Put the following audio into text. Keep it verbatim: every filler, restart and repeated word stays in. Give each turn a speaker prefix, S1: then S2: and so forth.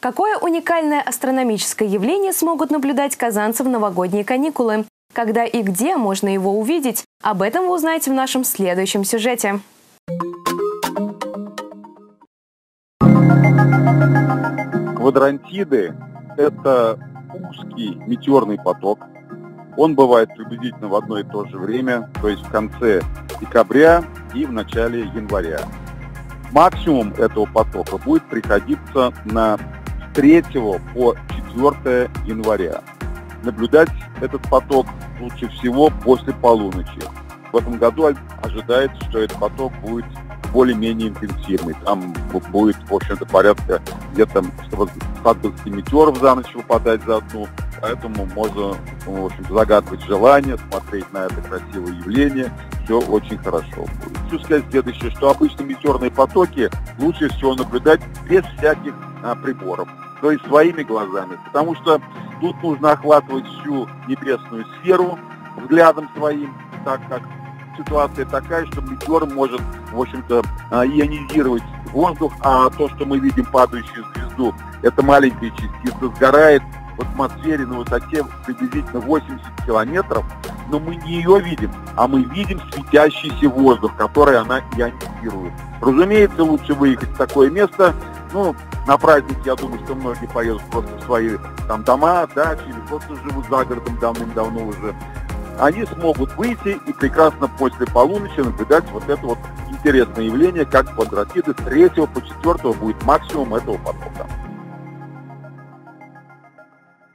S1: Какое уникальное астрономическое явление смогут наблюдать казанцы в новогодние каникулы? Когда и где можно его увидеть? Об этом вы узнаете в нашем следующем сюжете.
S2: Квадрантиды – это узкий метеорный поток. Он бывает приблизительно в одно и то же время, то есть в конце декабря и в начале января. Максимум этого потока будет приходиться на с третьего по четвёртое января. Наблюдать этот поток лучше всего после полуночи. В этом году ожидается, что этот поток будет более-менее интенсивный. Там будет, в общем-то, порядка где-то сто двадцать метеоров за ночь выпадать за одну. Поэтому можно, в общем-то, загадывать желание, смотреть на это красивое явление. Все очень хорошо будет. Хочу сказать следующее, что обычно метеорные потоки лучше всего наблюдать без всяких а, приборов, то есть своими глазами. Потому что тут нужно охватывать всю небесную сферу взглядом своим, так как ситуация такая, что метеор может, в общем-то, ионизировать воздух, а то, что мы видим падающую звезду, это маленькая частица, сгорает в атмосфере на высоте приблизительно восемьдесят километров, но мы не ее видим, а мы видим светящийся воздух, который она ионизирует. Разумеется, лучше выехать в такое место. Ну, на праздник, я думаю, что многие поедут просто в свои там дома, дачи, или просто живут за городом давным-давно уже. Они смогут выйти и прекрасно после полуночи наблюдать вот это вот интересное явление, как квадратиды с третьего по четвёртое будет максимум этого потока.